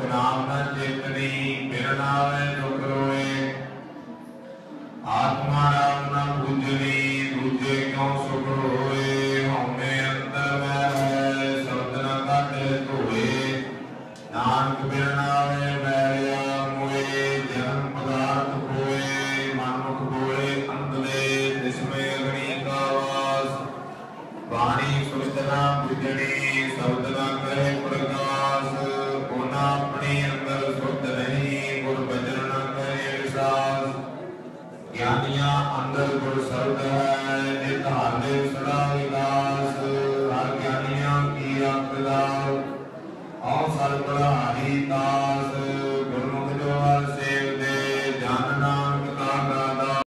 नाम न चेतनी बिन नावे दुख रोए। आत्मा राम न पूजनी दूजे क्यों सुख होए। हमें अंतर में है शब्द न काटे धोए। नानक बिन नावे बैरिया मोए। जन्म पदार्थ खोए मनुख बोले अंधले जिसमें अग्नि का वास। वाणी सुरत न पूजनी शब्द न करे प्रकाश। होना अपने अंदर शुद्ध नहीं गुर भजन न करे विश्वास। ज्ञानिया अंदर गुर शब्द है नित हाले सदा विकास। हर ज्ञानिया की अकदार और सर्वदा हरिता